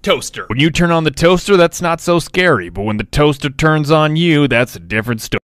Toaster. When you turn on the toaster, that's not so scary. But when the toaster turns on you, that's a different story.